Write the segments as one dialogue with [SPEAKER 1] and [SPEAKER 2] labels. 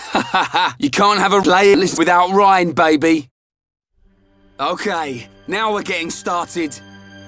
[SPEAKER 1] You can't have a playlist without reyn, baby. Okay, now we're getting started.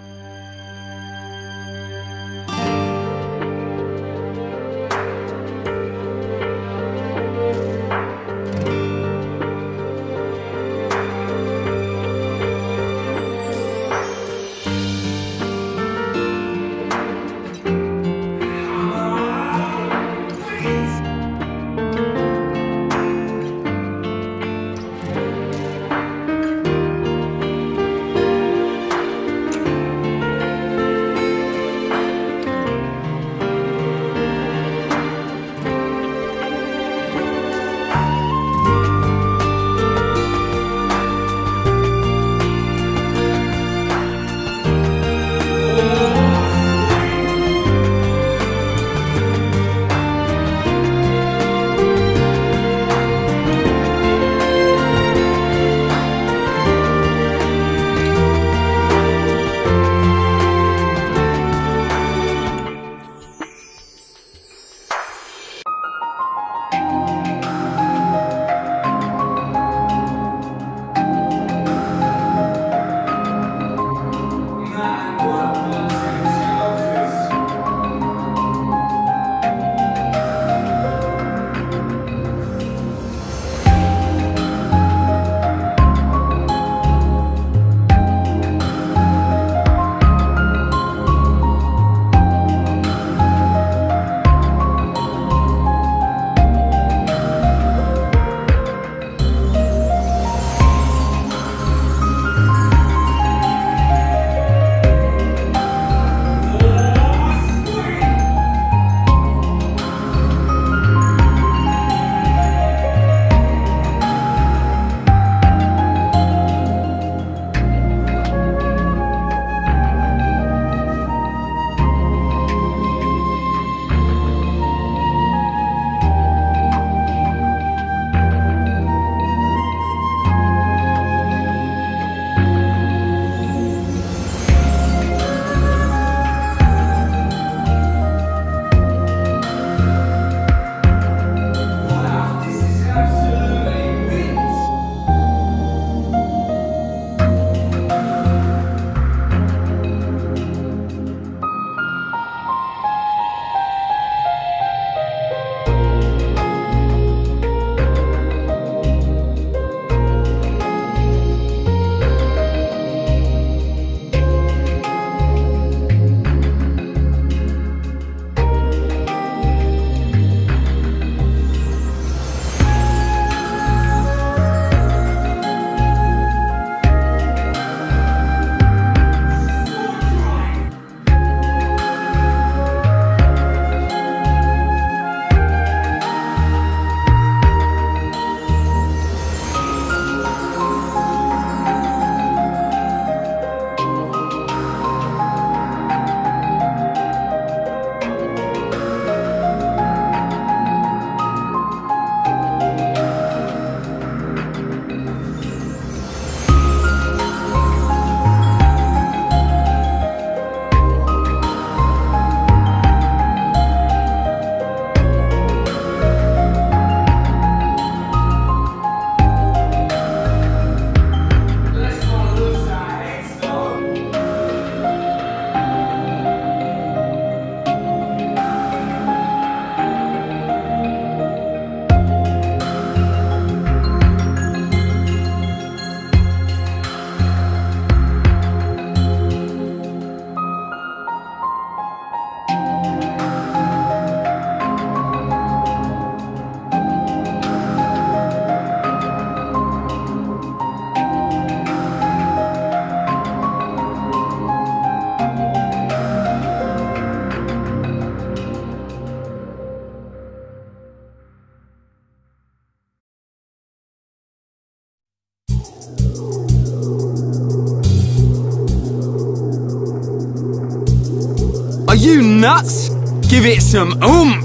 [SPEAKER 2] Are you nuts? Give it some oomph!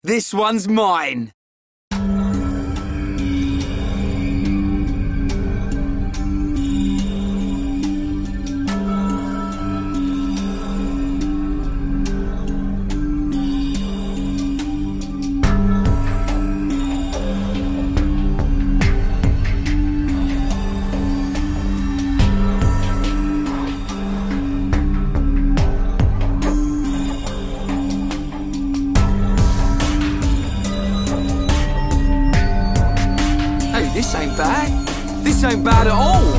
[SPEAKER 1] This one's mine.
[SPEAKER 2] This ain't bad. This ain't bad at all.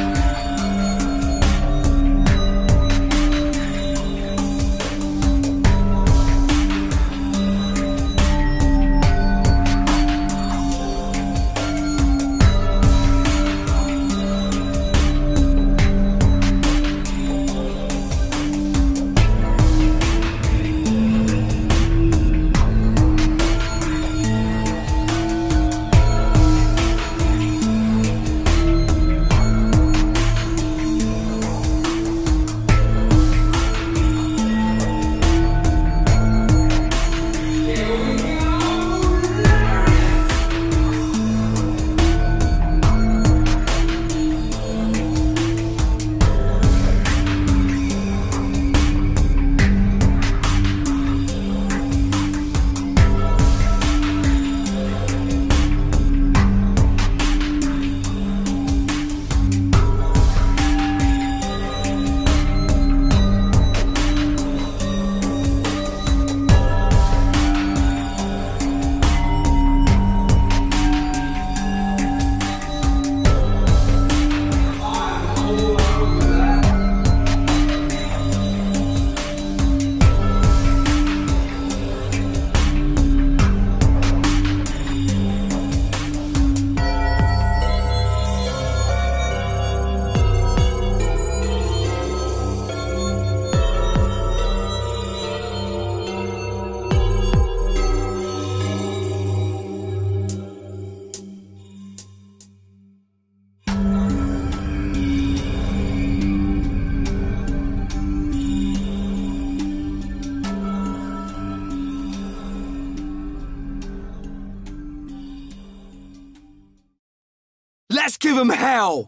[SPEAKER 1] Let's give them hell!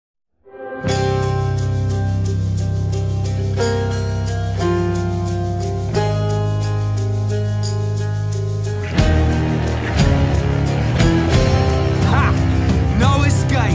[SPEAKER 1] Ha! No escape!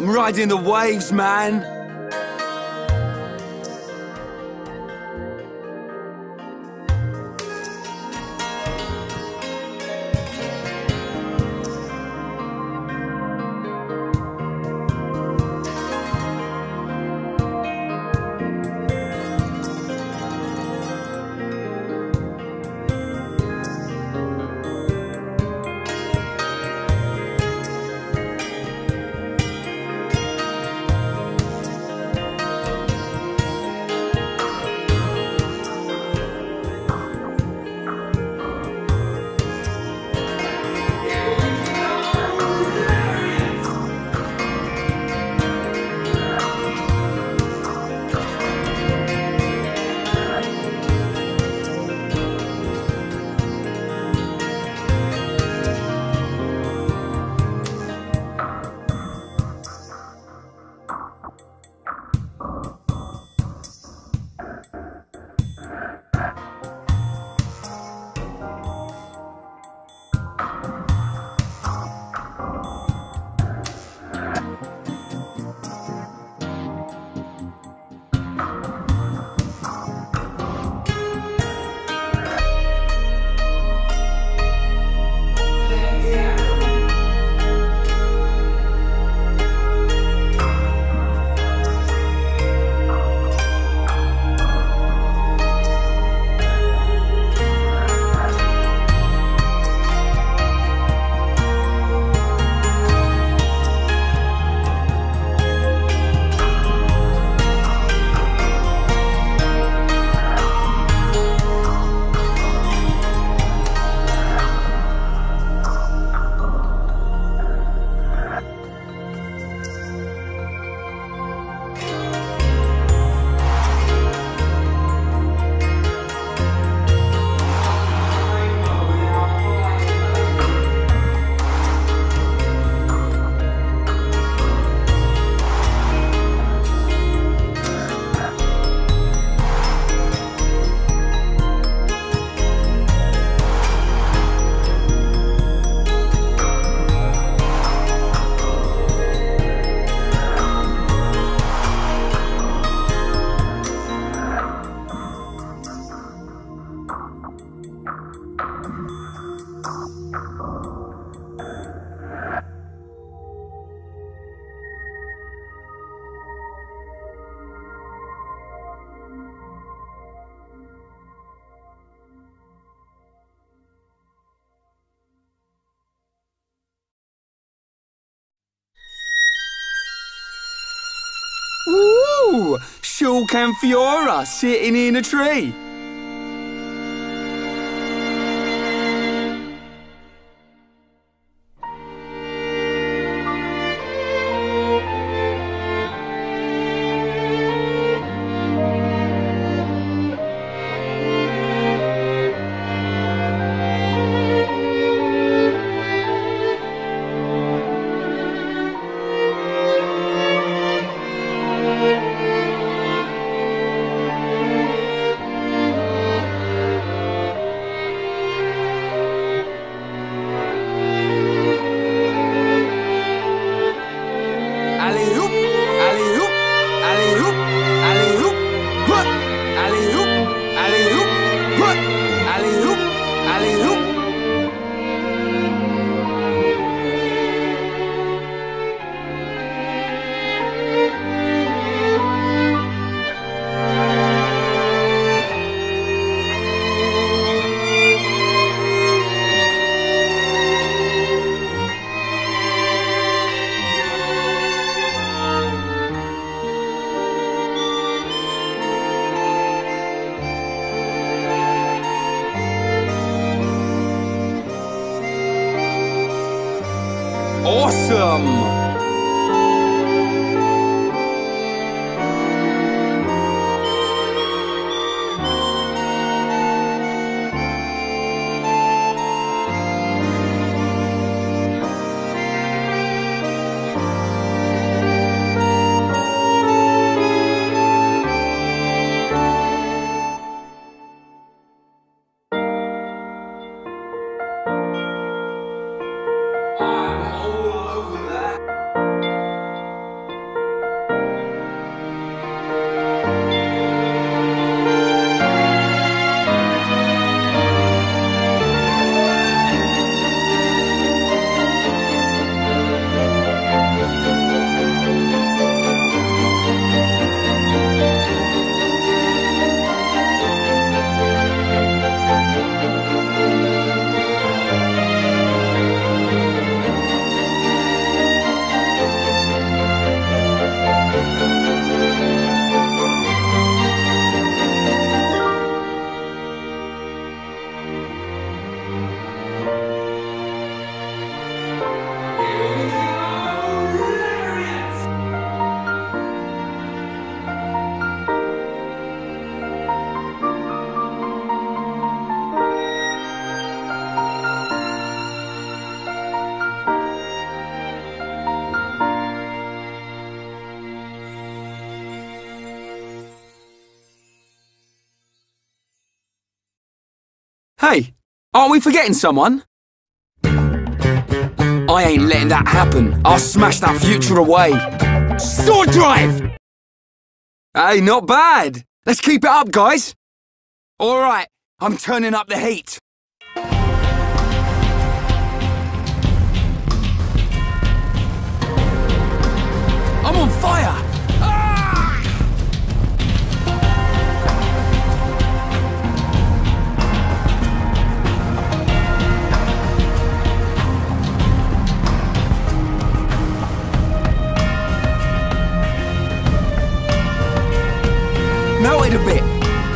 [SPEAKER 1] I'm riding the waves, man.
[SPEAKER 2] Ooh, Shulcan Fiora sitting in a tree.
[SPEAKER 1] Awesome! I'm all over that. Hey, aren't we forgetting someone? I ain't letting that happen. I'll smash that future away. Sword drive! Hey, not bad. Let's keep it up, guys. All right, I'm turning up the heat. I'm on fire! Melted a bit.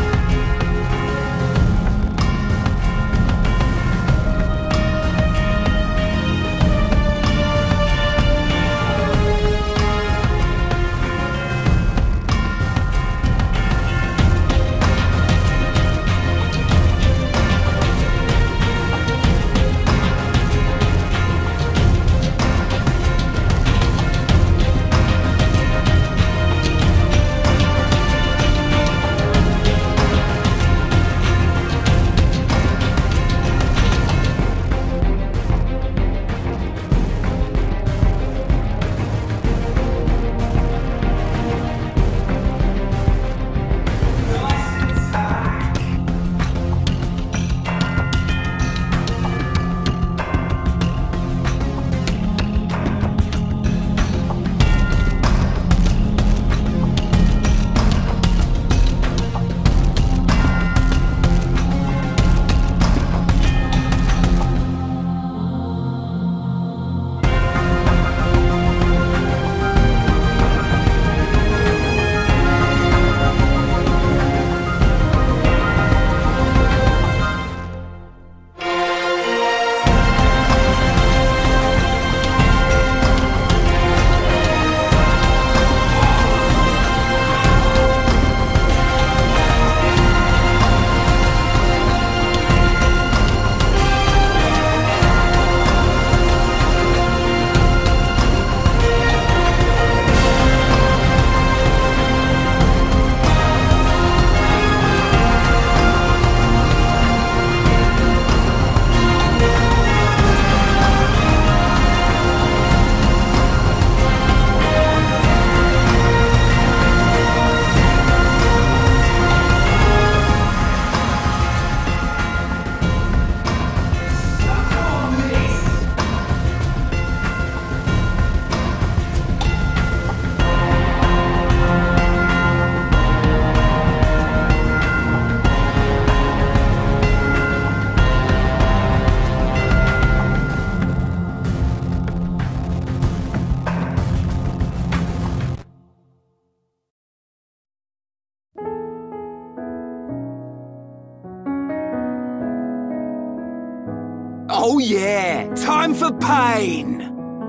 [SPEAKER 1] Oh yeah, time for pain!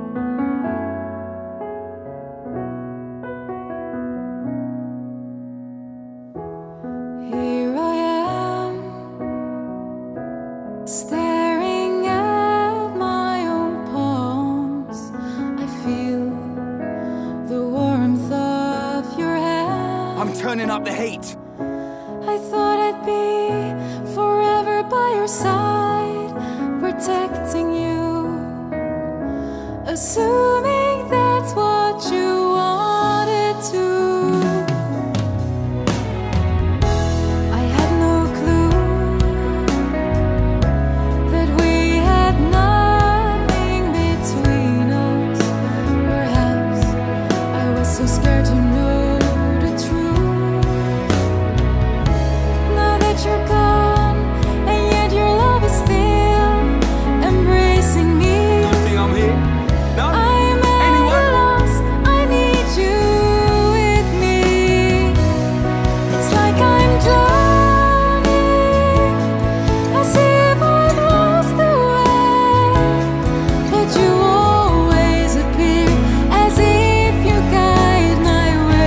[SPEAKER 3] Here I am, staring at my own palms. I feel the warmth of your hand.
[SPEAKER 1] I'm turning up the heat.
[SPEAKER 3] I thought I'd be forever by your side, protecting you, assuming that's what you wanted to. I had no clue that we had nothing between us. Perhaps I was so scared to know the truth. Now that you're gone, and yet your love is still embracing me.
[SPEAKER 1] You think I'm here? No?
[SPEAKER 3] I'm at a
[SPEAKER 1] Anyone?
[SPEAKER 3] loss, I need you with me. It's like I'm drowning, as if I've lost the way. But you always appear, as if you guide my way.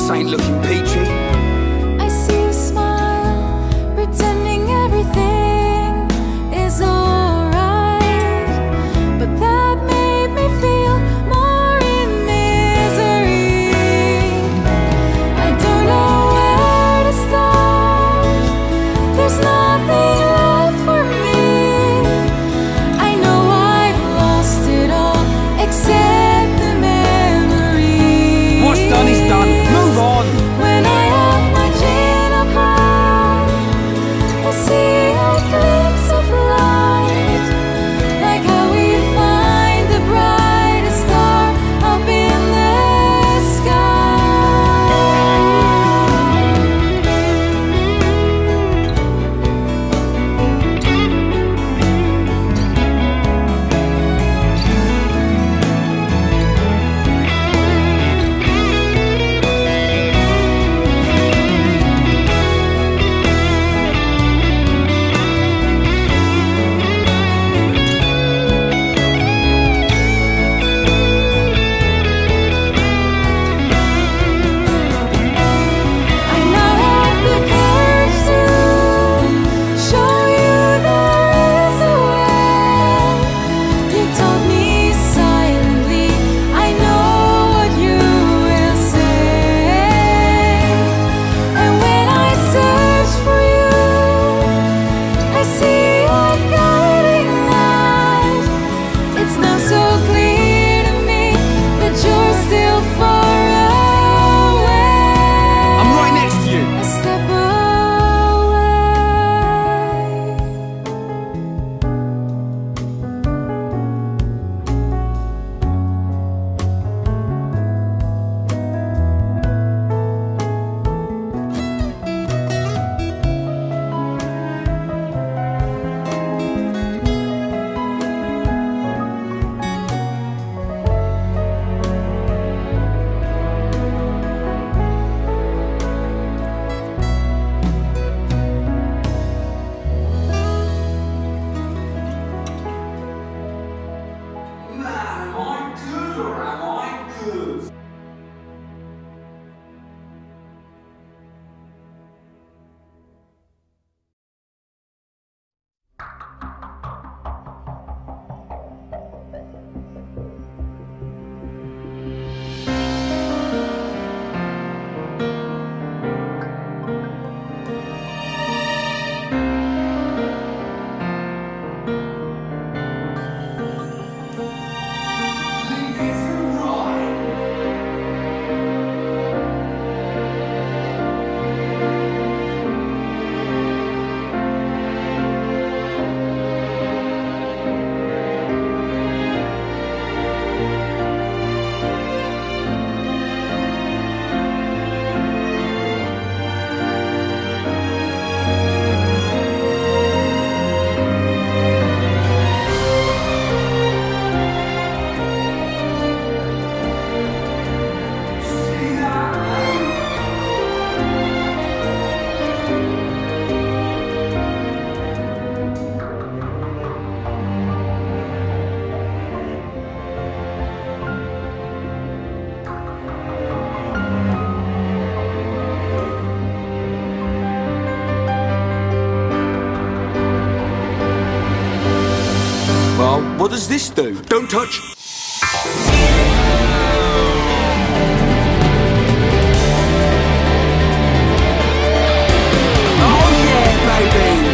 [SPEAKER 1] this ain't looking peachy.
[SPEAKER 3] I see you smile, pretending everything is alright, but that made me feel more in misery. I don't know where to start. There's nothing left for me. I know I've lost it all except the memory.
[SPEAKER 1] What's done is done. Move on.
[SPEAKER 3] When I have my chin up high, I see a glimpse of light, like how we find the brightest star up in the I now have the courage to show you there is a way. You told me silently, I know what you will say. And when I search for you, I see a guiding light. It's now so clear to me that you're still far away.
[SPEAKER 1] I'm right next to you.
[SPEAKER 3] A step away.
[SPEAKER 1] Man, am I good or am I good? Well, what does this do? Don't touch. Oh yeah, baby.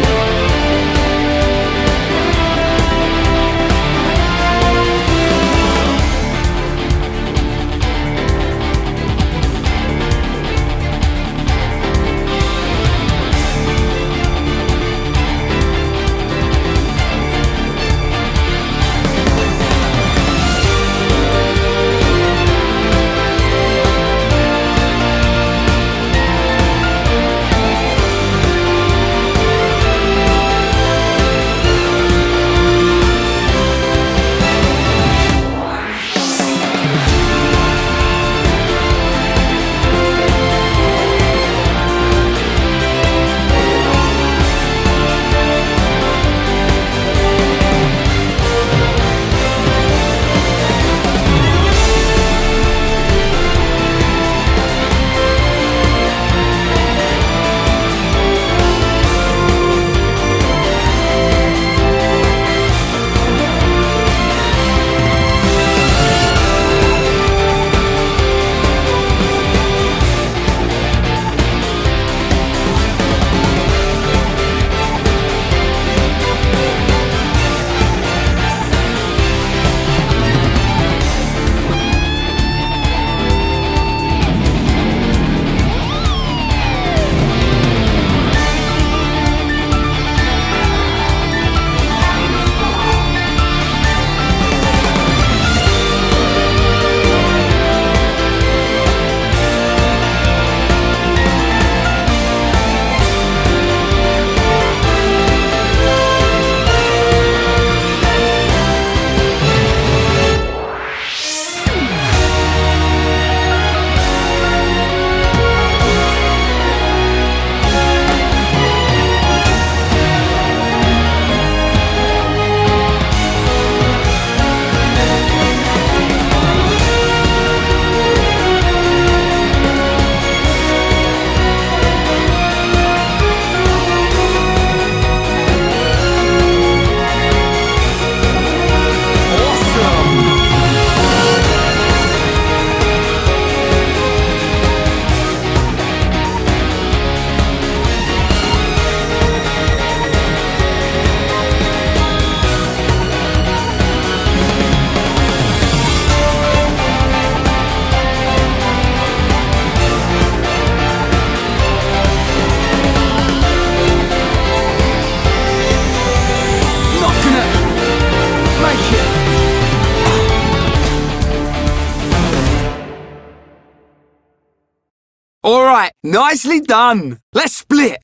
[SPEAKER 1] All right, nicely done. Let's split.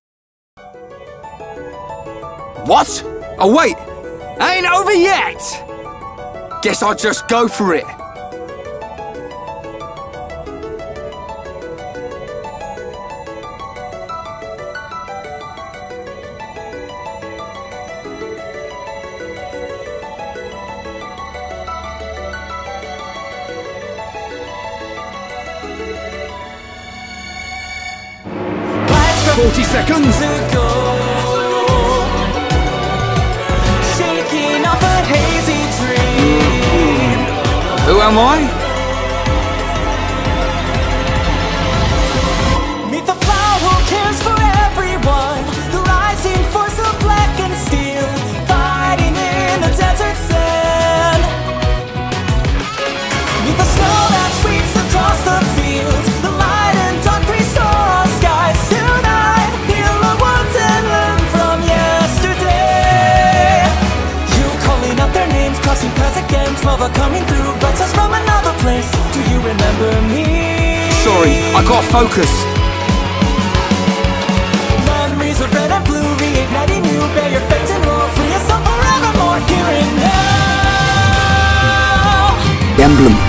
[SPEAKER 1] What? Oh, wait. Ain't over yet. Guess I'll just go for it.
[SPEAKER 2] Life's
[SPEAKER 1] 40 seconds.
[SPEAKER 2] to go. Shaking off a hazy dream.
[SPEAKER 1] Who am I?
[SPEAKER 2] Meet the flower who cares for everyone. The rising force of black and steel, fighting in the desert sand. Meet the snow that sweeps across the fields. The light and dark restore our skies tonight. Heal our wounds and learn from yesterday. You calling out their names, crossing paths again. 12 are coming through, but us from another place. Do you remember me?
[SPEAKER 1] Sorry, I got focus.
[SPEAKER 2] Memories of red and blue, reigniting you. Bear your fate and roar, free yourself forevermore. Here and now.
[SPEAKER 1] Emblem.